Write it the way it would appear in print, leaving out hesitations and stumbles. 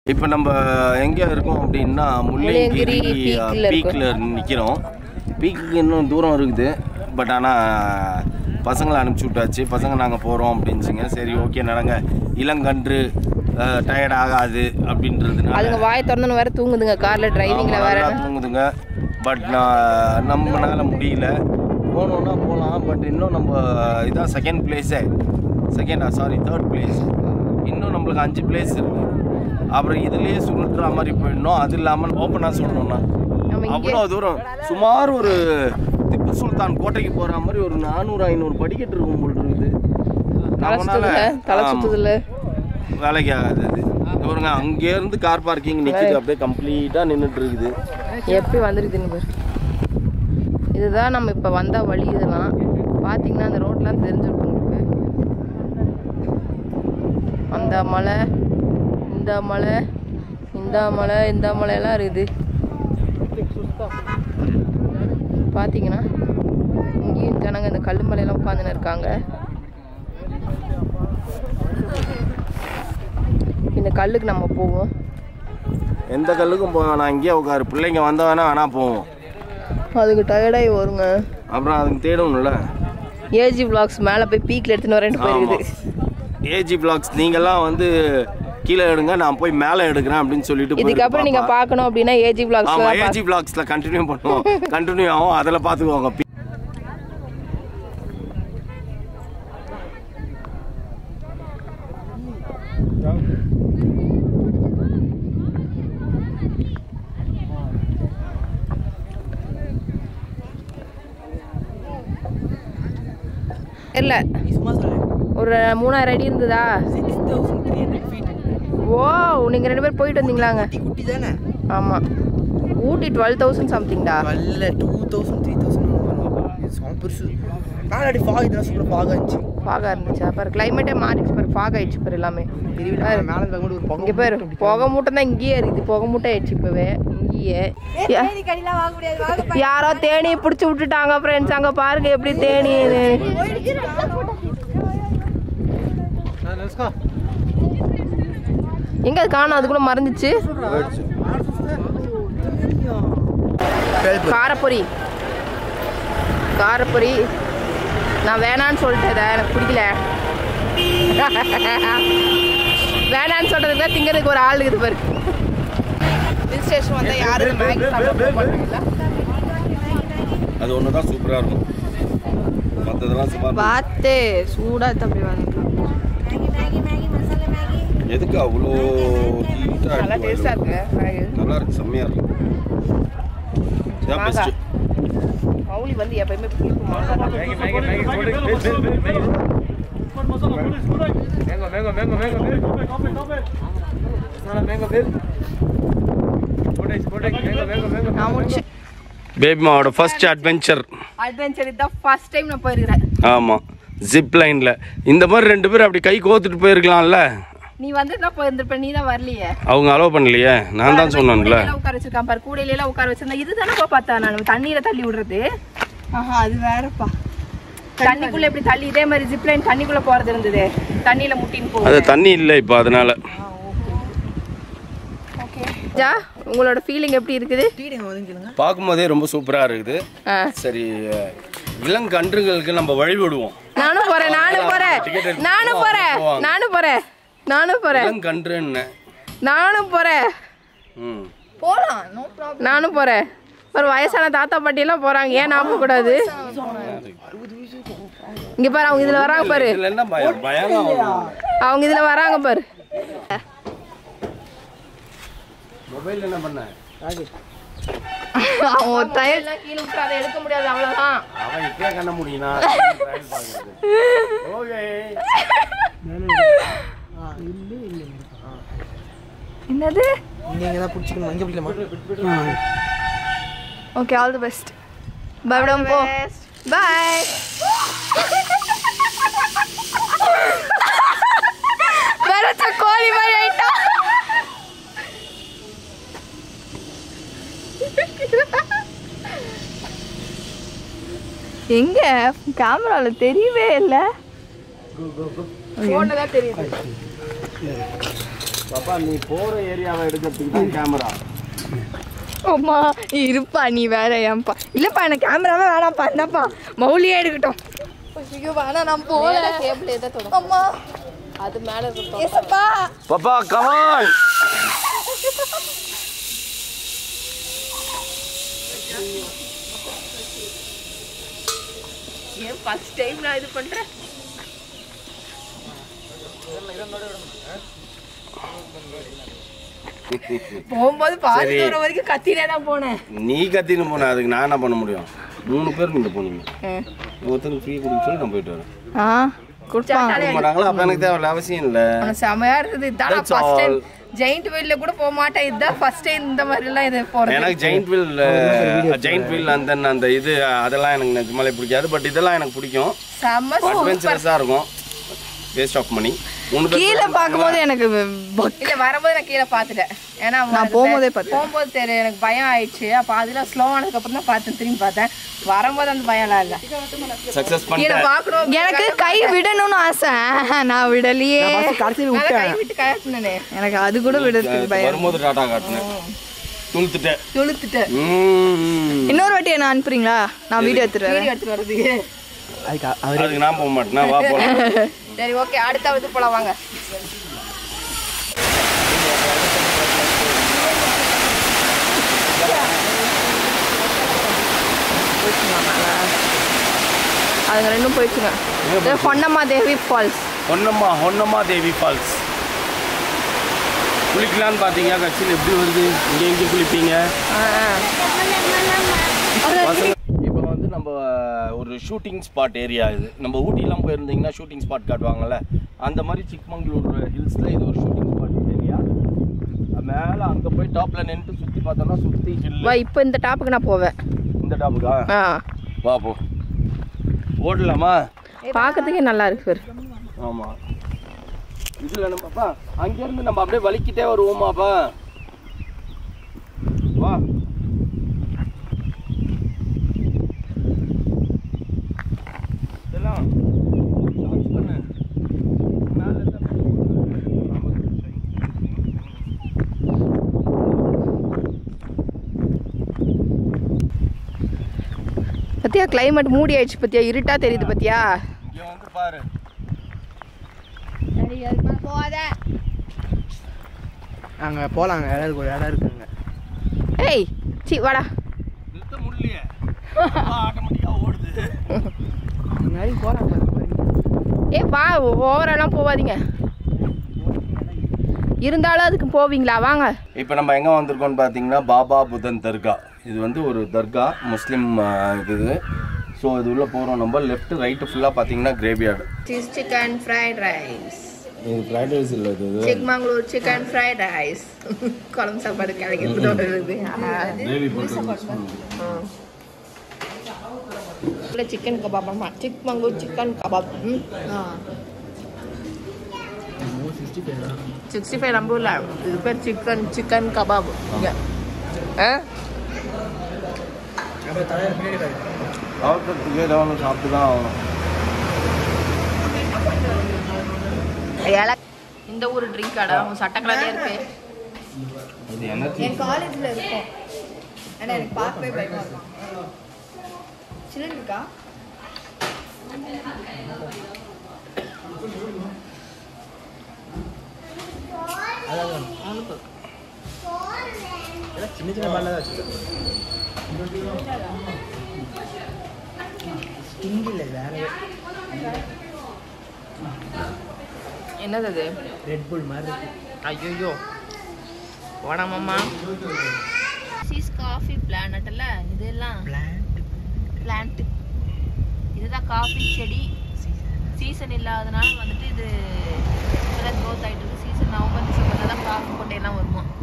இப்போ நம்ம எங்கே இருக்கோம் அப்படின்னா முள்ளங்கிரி பீக்கில் நிற்கிறோம். பீக்குக்கு இன்னும் தூரம் இருக்குது. பட் ஆனால் பசங்களை அனுப்பிச்சி விட்டாச்சு. பசங்க நாங்கள் போகிறோம் அப்படின்னுச்சுங்க. சரி ஓகே நடங்க, இளங்கன்று டயர்ட் ஆகாது அப்படின்றதுனால. அதுங்க வாய் திறந்துன்னு வேறு தூங்குதுங்க காரில், டிரைவிங்கில் வேறு தூங்குதுங்க. பட் நம்மளால முடியல. போனோன்னா போகலாம். பட் இன்னும் நம்ம இதான் செகண்ட் பிளேஸே, தேர்ட் பிளேஸ். இன்னும் நம்மளுக்கு 5 பிளேஸ் இருக்குது. அப்புறம் இதுலேயே சுற்றுற மாதிரி போயிடணும். அது இல்லாமல் ஓப்பனாக சொல்லணும்னா அவ்வளோ தூரம், சுமார் ஒரு திப்பு சுல்தான் கோட்டைக்கு போகிற மாதிரி ஒரு 400-500 படிக்கட்டு இருக்கும் போல் இருக்குது. நம்மளால வேலைக்கு ஆகாது அது. பாருங்க அங்கேருந்து கார் பார்க்கிங் நிற்கிது, அப்படியே கம்ப்ளீட்டாக நின்றுட்டு இருக்குது. எப்படி வந்துருக்குதுன்னு பாரு. இதுதான் நம்ம இப்போ வந்த வழி. இதெல்லாம் பார்த்தீங்கன்னா அந்த ரோட்லாம் தெரிஞ்சிருக்கும் உங்களுக்கு. அந்த மலை, இந்த மலை, இந்த மலையெல்லாம் இருக்குது. பார்த்தீங்கன்னா இங்கேயும் ஜனங்க இந்த கல் மலையெல்லாம் உட்காந்துன்னு இருக்காங்க. இந்த கல்லுக்கு நம்ம போவோம். எந்த கல்லுக்கும் போவோம். நான் இங்கேயே உட்காரு, பிள்ளைங்க வந்தவனா வேணா போவோம். அதுக்கு டயர்டாகி வருங்க. அப்புறம் அதுக்கு தேடணும்ல. ஏஜி vlogs மேலே போய் பீக்கில் எடுத்துன்னு வரேன்ட்டு போயிருக்குது. ஏஜி vlogs நீங்கள்லாம் வந்து கீழே எடுங்க, நான் போய் மேலே எடுக்கிறேன் அப்படின்னு சொல்லிட்டு. இதுக்கப்புறம் நீங்கள் பார்க்கணும் அப்படின்னா ஏஜி vlogsல கண்டினியூ பண்ணுவோம். கண்டினியூ ஆகும், அதில் பார்த்துக்குவாங்க. இல்லை ஒரு 3000 அடி இருந்ததா? ஓ, நீங்கள் 2 பேர் போயிட்டு வந்தீங்களாங்க? குட்டி தானே? ஆமாம். ஊட்டி 12,000 சம்திங்டா. 2000 பெருசு. மேலாடி ஃபாக், இதெல்லாம் சூப்பர் ஃபாக் இருந்துச்சு. ஃபாகாக இருந்துச்சு. அப்புறம் கிளைமேட்டே மாறிடுச்சு பாரு, ஃபாக் ஆயிடுச்சு பாரு எல்லாமே. இங்கே பேர் புகை மூட்டை தான் இங்கேயே இருக்குது. புகை மூட்டை ஆயிடுச்சு இப்போவே இங்கேயே. யாரோ தேனி பிடிச்சி விட்டுட்டாங்க ஃப்ரெண்ட்ஸ். அங்கே பாருங்க எப்படி தேனி. எங்க அது காணும்? அதுக்குள்ள மறந்துச்சு. காரப்பொரி, காரப்பொரி நான் வேணான்னு சொல்லிட்டேன், எனக்கு பிடிக்கல. வேணான்னு சொல்றதுக்கு தான் திங்கிறதுக்கு ஒரு ஆள் இருக்குது பாரு. ஹில் ஸ்டேஷன் வந்தால் யாரும் மேகி சாப்பிடுறீங்களா? அது ஒன்று தான் சூப்பராக இருக்கும். மற்றதெல்லாம் சும்மா பார்த்து சூடாக தம்பி வாங்க. எதுக்கு அவ்வளோ நல்லா டேஸ்டாக இருக்கு. நல்லா இருக்கு, செம்மையாக இருக்கு. மௌலி வந்து எப்பயுமே பேபிமாவோட ஃபர்ஸ்ட் அட்வென்ச்சர் இதான் ஃபர்ஸ்ட் டைம் நான் போயிருக்கிறேன். ஆமாம், ஜிப் லைனில். இந்த மாதிரி 2 பேர் அப்படி கை கோத்துட்டு போயிருக்கலாம்ல. நீ வந்து தான் போயிருந்திருப்ப, நீ தான் வரலையே. அவங்க அலோவ் பண்ணலையே, நான் தான் சொன்னேன்ல. உட்கார வச்சிருக்கான் பாரு, கூடையில உட்கார வச்சிருந்தேன். இதுதானே பார்த்தா நான் தண்ணியில தள்ளி விடுறது. ஆஹா, அது வேறப்பா. தண்ணிக்குள்ள எப்படி தள்ளி, இதே மாதிரி ஜிப் லைன் தண்ணிக்குள்ள போறது இருந்தது, தண்ணியில முட்டின்னு போகுது. அது தண்ணி இல்லை இப்போ, அதனால. ஜா, உங்களோட ஃபீலிங் எப்படி இருக்குது? பார்க்கும்போதே ரொம்ப சூப்பராக இருக்குது. சரி, இளங்கன்றுகளுக்கு நம்ம வழி விடுவோம். நானும் போறேன். போலாம், நானும் போறேன். ஒரு வயசான தாத்தா பாட்டி எல்லாம் போறாங்க, ஏன் நான் போக கூடாது? இங்க பாரு, அவங்க இதுல வராங்க பாரு. அவங்க இதுல வராங்க பாரு. மொபைல் என்ன பண்ண? அவன் ஒரு டயர்லாம் கீழே விட்டு அதை எடுக்க முடியாது, அவ்வளவுதான். அவன் இப்படியே கண்ண முடியும்னா? ஓகே. என்னது? நீங்க தான் புடிச்சிக்கணும், அங்க பிடிக்கலாமா? Okay, all the best. Bye madam, போ. பை. வரச்ச கோழி மாதிரி ஆயிட்டா. எங்க கேமரால தெரியவே இல்ல. போன்ல தான் தெரியுது. பாப்பா நீ போற ஏரியாவை எடுக்கிறதுக்கு தான் கேமரா. அம்மா இருப்பா நீ வேற ஏன்பா. இல்லப்பா எனக்கு கேமராவே வேணாம்ப்பா. என்னப்பா மௌலியே எடுக்கட்டும். ஐயோ வேணா நான் போல கேபிள் எதை தொட. அம்மா அது மேல இருக்கட்டும். ஏசப்பா பாப்பா கம் ஆன். ஏன் ஃபர்ஸ்ட் டைம் நான் இது பண்றேன். போகும்போது பாதி தூரம் வரைக்கும் கத்தினே தான் போனேன். நீ கத்தின்னு போன அதுக்கு நான் என்ன பண்ண முடியும்? 3 பேர் நீங்க போனீங்க. ஒருத்தருக்கு ஃப்ரீ கொடுக்க சொல்லி நான் போயிட்டு வரேன். கொடுப்பாங்களா? அப்ப எனக்கு தேவையில்ல, அவசியம் இல்லை. செமையா இருக்குது. இதான் ஃபர்ஸ்ட் டைம் ஜெயிண்ட் வீல்ல கூட போக மாட்டேன். இதுதான் ஃபர்ஸ்ட் டைம் இந்த மாதிரி எல்லாம் இது போறது. எனக்கு ஜெயிண்ட் வீல் அந்த இது அதெல்லாம் எனக்கு நிஜமாலே பிடிக்காது. பட் இதெல்லாம் எனக்கு பிடிக்கும். செம்ம அட்வென்ச்சரஸா இருக்கும். Waste of money. கீழே பார்க்கும்போது எனக்கு இல்லை வரும்போது நான் கீழே பார்த்துட்டேன். ஏன்னா நான் போகும்போது தெரியும் எனக்கு பயம் ஆயிடுச்சு. அப்போ அதெல்லாம் ஸ்லோ ஆனதுக்கப்புறம் தான் பார்த்தேன், திரும்பி பார்த்தேன். வரும்போது அந்த பயம்லாம் இல்லை. கீழே பார்க்கணும். எனக்கு கை விடணும்னு ஆசை, நான் விடலையே. கை விட்டு கழட்டினே. எனக்கு அது கூட விடுறதுக்கு பயம். வரும்போது டாட்டா காட்டினேன், துளுத்துட்டேன். இன்னொரு வாட்டி என்ன அனுப்புறீங்களா? நான் வீடியோ எடுத்துட்டு வரதுக்கு. அதுக்கு நான் போக மாட்டேன்னா வா போலாம். சரி ஓகே, அடுத்தாவது போலாம் வாங்க. அதுங்க ரெண்டும் போயிடுச்சுங்க. ஹொன்னம்மா தேவி ஃபால்ஸ். ஹொன்னம்மா தேவி ஃபால்ஸ் குளிக்கலான்னு பார்த்தீங்க. கட்சியில் எப்படி வருது? இங்கே எங்கே குளிப்பீங்க? இப்போ வந்து நம்ம ஒரு ஷூட்டிங் ஸ்பாட் ஏரியா இது. நம்ம ஊட்டிலாம் போயிருந்தீங்கன்னா ஷூட்டிங் ஸ்பாட் காட்டுவாங்கல்ல, அந்த மாதிரி சிக்மங்களூர் ஹில்ஸில் இது ஒரு ஷூட்டிங் ஸ்பாட் ஏரியா. மேலே அங்கே போய் டாப்பில் நின்று சுற்றி பார்த்தோம்னா சுற்றி ஹில். இப்போ இந்த டாப்புக்கு நான் போவேன். இந்த டாப்புக்கா? வா போ ஓடலாமா? பார்க்கறதுக்கே நல்லா இருக்கு. ஆமாம், இதில் நம்மப்பா அங்கேருந்து நம்ம அப்படியே வலிக்கிட்டே வருவோமாப்பா. வா பத்தியா கிளைமேட் மூடி ஆயிடுச்சு. பத்தியா இருட்டா தெரியுது. பத்தியா இங்க வந்து பாரு. அங்க போலாங்க, இடம் ஒரு இடம் இருக்குங்க. ஏய் சி வாடா. நிறுத்த முடியலையே, ஆட்டோமேட்டிக்கா ஓடுது. முன்னாடி போலாம். ஏ வா, ஓவரெல்லாம் போவாதீங்க. இருந்தாலும் அதுக்கு போவீங்களா? வாங்க. இப்போ நம்ம எங்கே வந்திருக்கோம்னு பார்த்தீங்கன்னா பாபா புதன் தர்கா. இது வந்து ஒரு தர்கா, முஸ்லீம் இது. ஸோ இது உள்ளே போகிறோம். நம்ம லெஃப்ட் ரைட்டு ஃபுல்லாக பார்த்தீங்கன்னா கிரேவியார்டு. Chicken fried rice. இது ஃப்ரைட் ரைஸ் இல்லை, இது சிக்மங்களூர் சிக்கன் ஃப்ரைட் ரைஸ். குழம்பு சாப்பாடு கிடைக்கிறது. கிரேவி போட்டு சிக்கன் கபாப். ஆமாம், சிக்மங்களூர் சிக்கன் கபாப். 65 நம்ம இல்லை, இது பேர் சிக்கன் கபாப். இங்கே சாப்பிட்றதுக்கே ஏதாவது சாப்பிட்டு தான் ஆகணும். இந்த ஊர் ட்ரிங்க் கடை சட்டக்கலாலே இருக்கு. என் காலேஜ்ல இருக்கும். ஆனா எனக்கு பார்க்கவே பயமா இருக்கும். சில்லுன்னு இருக்கா? சின்ன சின்ன பால்ல தான் வச்சு இங்கில வேற என்னது அது? ரெட் புல் மாதிரி இருக்கு. ஐயோ ஓடாமம்மா. சீஸ் காஃபி பிளானட்ல இதெல்லாம் பிளான்ட். இதுதான் காஃபி செடி. சீசன் இல்லாதனால வந்துட்டு இது க்ரோத் ஆகிட்டு இருக்கு. சீசன் நவம்பர் டிசம்பர்ல தான் காஃபி கொட்டையெல்லாம் வருமா.